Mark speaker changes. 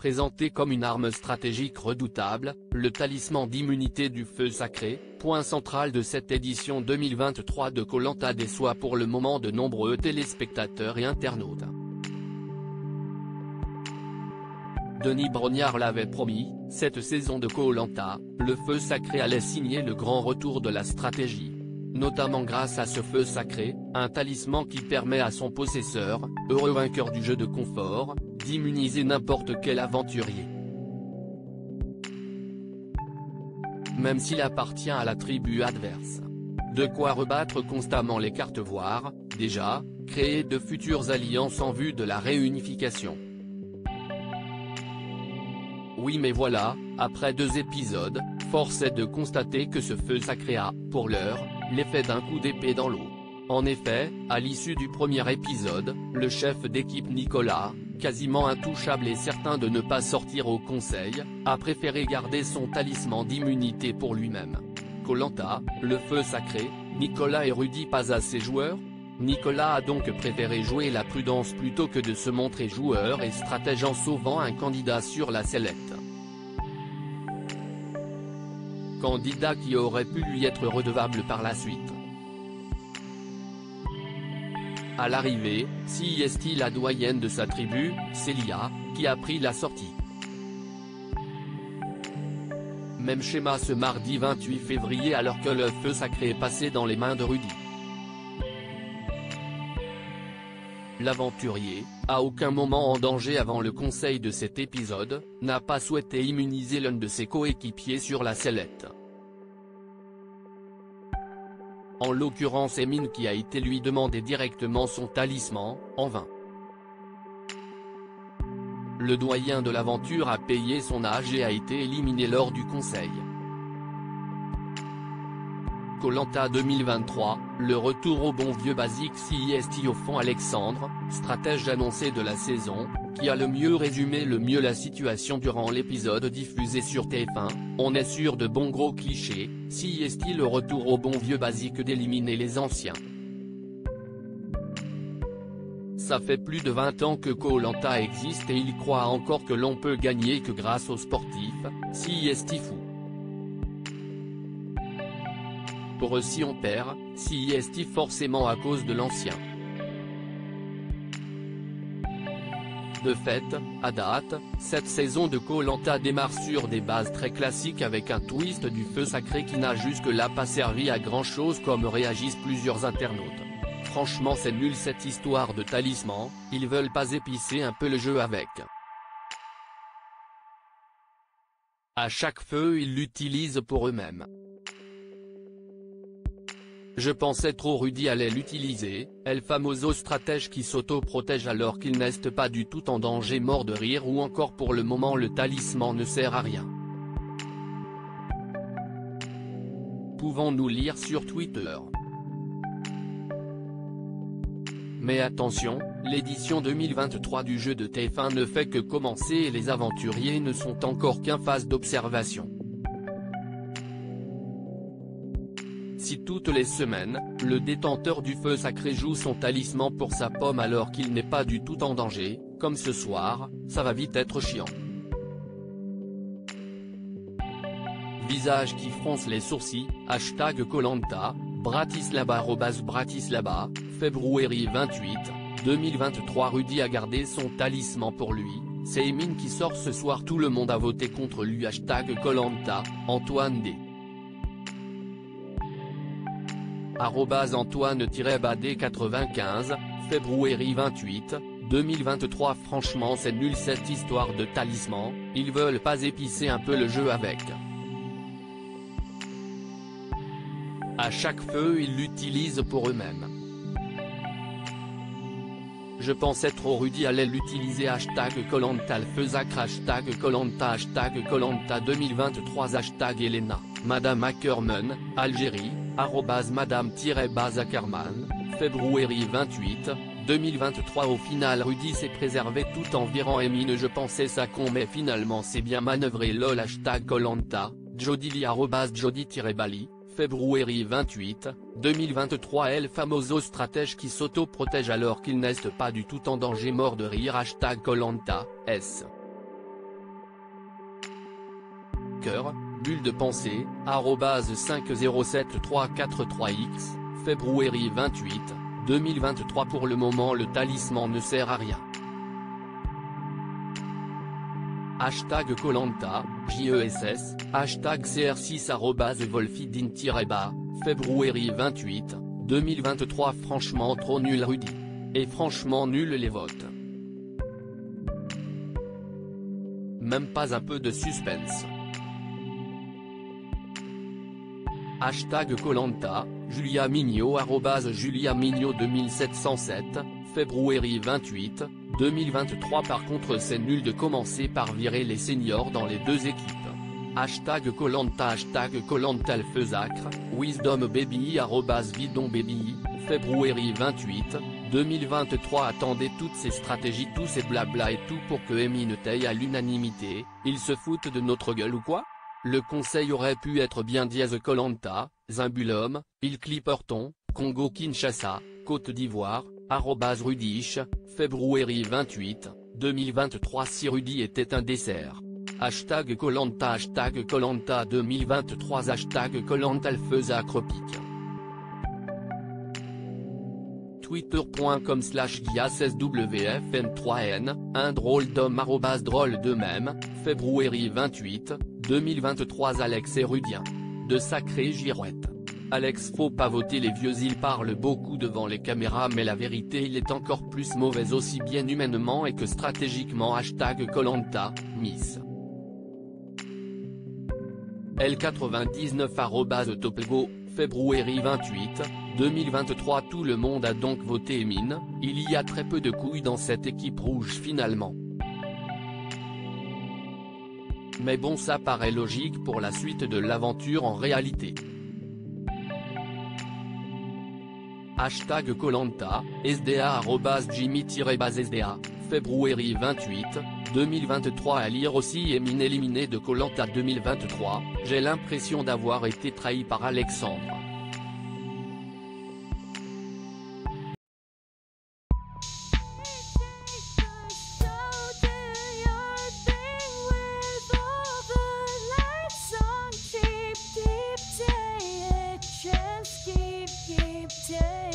Speaker 1: Présenté comme une arme stratégique redoutable, le talisman d'immunité du feu sacré, point central de cette édition 2023 de Koh-Lanta déçoit pour le moment de nombreux téléspectateurs et internautes. Denis Brognard l'avait promis, cette saison de Koh-Lanta, le feu sacré allait signer le grand retour de la stratégie. Notamment grâce à ce feu sacré, un talisman qui permet à son possesseur, heureux vainqueur du jeu de confort, d'immuniser n'importe quel aventurier. Même s'il appartient à la tribu adverse. De quoi rebattre constamment les cartes voire, déjà, créer de futures alliances en vue de la réunification. Oui mais voilà, après 2 épisodes, force est de constater que ce feu sacré a, pour l'heure, l'effet d'un coup d'épée dans l'eau. En effet, à l'issue du premier épisode, le chef d'équipe Nicolas, quasiment intouchable et certain de ne pas sortir au conseil, a préféré garder son talisman d'immunité pour lui-même. Koh-Lanta, le feu sacré, Nicolas et Rudy pas assez joueurs? Nicolas a donc préféré jouer la prudence plutôt que de se montrer joueur et stratège en sauvant un candidat sur la sellette. Candidat qui aurait pu lui être redevable par la suite. À l'arrivée, c'est la doyenne de sa tribu, Célia, qui a pris la sortie. Même schéma ce mardi 28 février alors que le feu sacré est passé dans les mains de Rudy. L'aventurier, à aucun moment en danger avant le conseil de cet épisode, n'a pas souhaité immuniser l'un de ses coéquipiers sur la sellette. En l'occurrence Emine qui a été lui demander directement son talisman, en vain. Le doyen de l'aventure a payé son âge et a été éliminé lors du conseil. Koh-Lanta 2023, le retour au bon vieux basique CIST au fond Alexandre, stratège annoncé de la saison, qui a le mieux résumé la situation durant l'épisode diffusé sur TF1, on est sûr de bons gros clichés, CIST le retour au bon vieux basique d'éliminer les anciens. Ça fait plus de 20 ans que Koh-Lanta existe et il croit encore que l'on peut gagner que grâce aux sportifs, CIST fou. Pour eux si on perd, CIST forcément à cause de l'ancien. De fait, à date, cette saison de Koh-Lanta démarre sur des bases très classiques avec un twist du feu sacré qui n'a jusque-là pas servi à grand chose comme réagissent plusieurs internautes. Franchement c'est nul cette histoire de talisman, ils veulent pas épicer un peu le jeu avec. À chaque feu ils l'utilisent pour eux-mêmes. Je pensais trop Rudy allait l'utiliser, El Famoso stratège qui s'auto-protège alors qu'il n'est pas du tout en danger mort de rire ou encore pour le moment le talisman ne sert à rien. Pouvons-nous lire sur Twitter. Mais attention, l'édition 2023 du jeu de TF1 ne fait que commencer et les aventuriers ne sont encore qu'en phase d'observation. Si toutes les semaines, le détenteur du feu sacré joue son talisman pour sa pomme alors qu'il n'est pas du tout en danger, comme ce soir, ça va vite être chiant. Visage qui fronce les sourcils, hashtag Koh-Lanta, Bratislava @Bratislava, février 28, 2023 Rudy a gardé son talisman pour lui, c'est Emine qui sort ce soir tout le monde a voté contre lui hashtag Koh-Lanta, Antoine D. @Antoine-Bad95, février 28, 2023 Franchement c'est nul cette histoire de talisman, ils veulent pas épicer un peu le jeu avec. À chaque feu ils l'utilisent pour eux-mêmes. Je pensais trop Rudy allait l'utiliser hashtag Koh-Lanta le feu sacré hashtag Koh-Lanta 2023 hashtag Elena, Madame Ackerman, Algérie, @Madame-Ackerman, février 28, 2023 Au final Rudy s'est préservé tout en virant Emine je pensais ça con mais finalement c'est bien manœuvré lol hashtag Koh-Lanta, Jodili @Jody-Bali, février 28, 2023 El Famoso stratège qui s'auto-protège alors qu'il n'est pas du tout en danger mort de rire hashtag Koh-Lanta, S. cœur, bulle de pensée, @507343x, février 28, 2023. Pour le moment le talisman ne sert à rien. Hashtag Koh-Lanta, JESS, hashtag CR6 @Wolfidine-bas, février 28, 2023. Franchement trop nul Rudy. Et franchement nul les votes. Même pas un peu de suspense. Hashtag Koh-Lanta, Julia Mignot @Julia Mignot 2707, février 28, 2023. Par contre c'est nul de commencer par virer les seniors dans les deux équipes. Hashtag Koh-Lanta, hashtag Koh-Lanta le Feusacre, Wisdom Baby @Vidon Baby, février 28, 2023. Attendez toutes ces stratégies, tous ces blabla et tout pour que Emine taille à l'unanimité, ils se foutent de notre gueule ou quoi? Le conseil aurait pu être bien dièse Koh-Lanta, Zimbulum, il Clipperton, Congo Kinshasa, Côte d'Ivoire, @Rudish, février 28, 2023. Si Rudy était un dessert. Hashtag Koh-Lanta, hashtag Koh-Lanta 2023, hashtag Koh-Lanta le Feusacre pique. Twitter.com/GIASSWFN3N, un drôle d'homme @drôle de même, février 28, 2023. Alex et Rudien. De sacrées girouettes. Alex, faut pas voter les vieux, il parle beaucoup devant les caméras mais la vérité il est encore plus mauvais aussi bien humainement et que stratégiquement. Hashtag Koh-Lanta, Miss. L99 @Topgo, février 28, 2023. Tout le monde a donc voté Emine, il y a très peu de couilles dans cette équipe rouge finalement. Mais bon, ça paraît logique pour la suite de l'aventure en réalité. Hashtag Koh-Lanta, SDA @Jimmy-SDA, février 28, 2023. À lire aussi Emine éliminé de Koh-Lanta 2023, j'ai l'impression d'avoir été trahi par Alexandre.
Speaker 2: Keep